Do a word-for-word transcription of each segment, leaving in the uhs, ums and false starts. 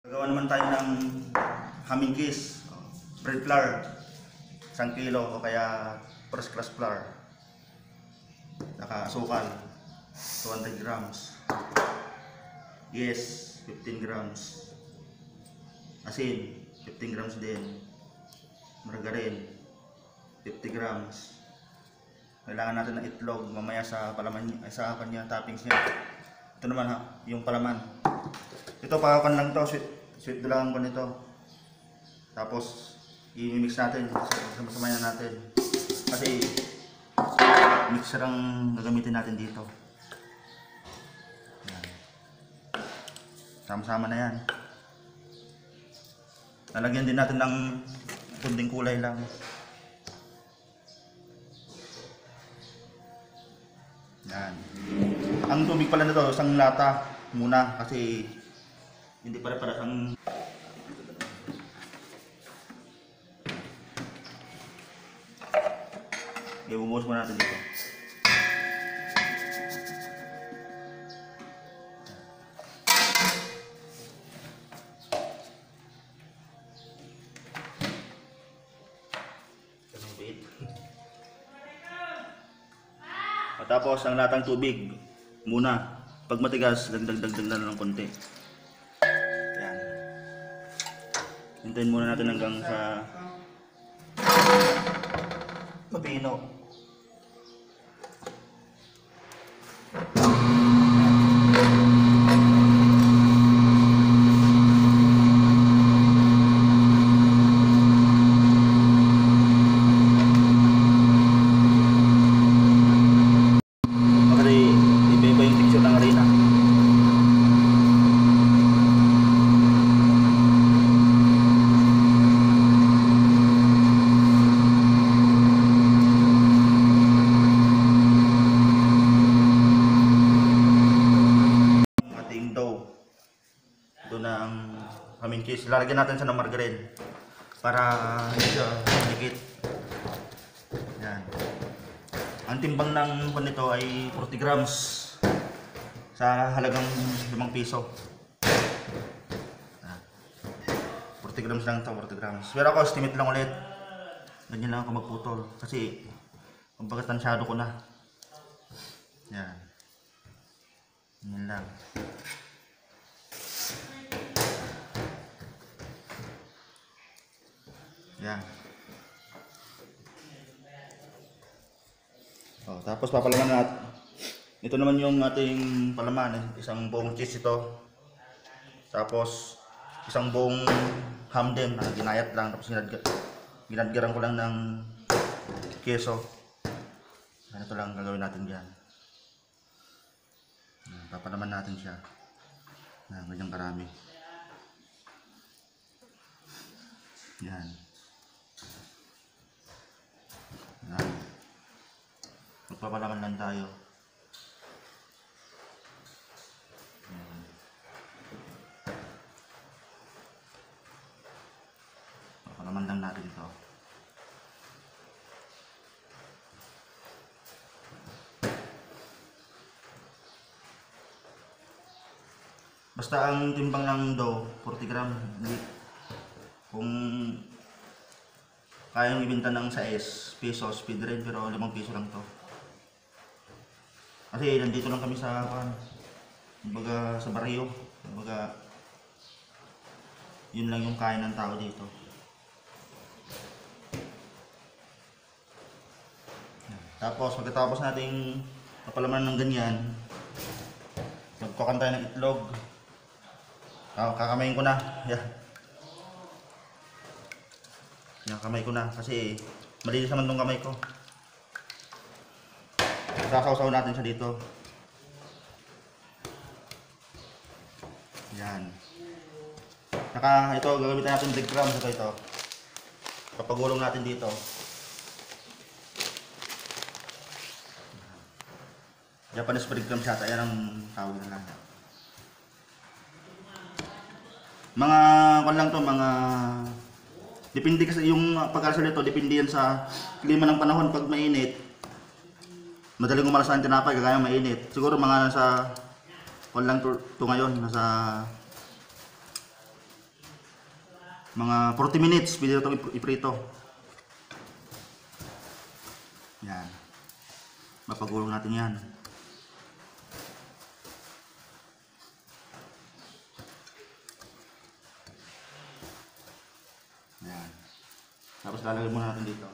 Gagawa naman tayo ng humming kiss, bread flour, isang kilo o kaya first class flour, saka asukal, two hundred grams, yes, fifteen grams, asin, fifteen grams din, margarine, fifty grams. Kailangan natin ng itlog mamaya sa palaman, sa kanya toppings niya. Ito naman ha, yung palaman. Ito pakakan lang to, sweet, sweet lang ko nito. Tapos i-mix natin, sama-sama natin. Kasi mixer ang gagamitin natin dito. Sama-sama na yan. Lalagyan din natin ng kunting kulay lang. Yan. Ang tubig pala nito, isang lata muna kasi hindi para para ang ibubuhos muna natin dito. Tapos ang latang tubig muna. Pag matigas, dagdag-dagdag na ng konti. Yan. Hintayin muna natin hanggang sa mapino. Ito na ang humming kiss. Lalagyan natin siya ng margarine para hindi siya manikit. Yan. Ang timbang ng pan nito ay forty grams sa halagang limang piso. forty grams lang ito, forty grams. Pero ako estimate lang ulit. Ganyan lang ako magputol kasi kumbaga tansyado ko na. Yan. Ganyan lang. Yan. Oh, tapos papalaman natin. Ito naman yung ating palaman, eh. Isang buong cheese ito. Tapos isang buong ham din, ah, ginayat lang tapos ginadgar ginadgaran ko lang ng keso. Ganito lang gagawin natin diyan. Papalaman natin siya. Na ganyang karami. Yan. Yan. Magpapalaman lang tayo. Yan. Papalaman lang natin ito. Basta ang timbang ng dough, forty gram. Kung kayang ibenta ng sais pesos, speed rin, pero limang piso lang to. Kasi nandito lang kami sa kan, kumbaga sa baryo, kumbaga yun lang yung kaya ng tao dito. Tapos pagkatapos nating papalaman ng ganyan, magkukan tayo ng itlog. Kakamayin ko na. Yan. Yan, kamay ko na kasi malinis naman tong kamay ko. Sasawsaw natin siya dito. Yan. Saka ito gagamitin natin breadcrumbs. Ito ito. Papagulong natin dito. Japanese breadcrumbs yata. Yan ang tawag nila. Mga kwan lang to, mga depende kasi yung pagkasal nito, depende yan sa klima ng panahon. Pag mainit, madaling umalas ang tinapay, kaya mainit. Siguro mga nasa kwan lang to, to ngayon, nasa Mga forty minutes, pwede itong ip- iprito. Yan. Mapagulong natin yan. Yan. Tapos lalagay muna natin dito.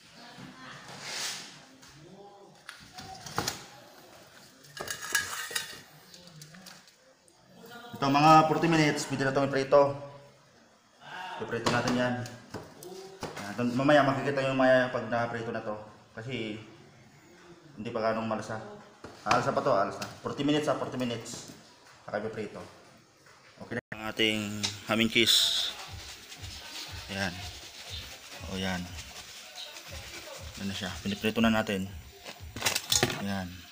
Ito mga forty minutes, pwede na itong iprito. Iprito natin yan. Yan. Mamaya makikita nyo mamaya pag nakaprito na to. Kasi hindi pa ganong malasa. Alsa pa to, alsa. forty minutes ha, forty minutes. Saka iprito. Okay na. Ang ating ham and cheese. Yan. O yan. Yan na siya. Piniprito na natin. Yan.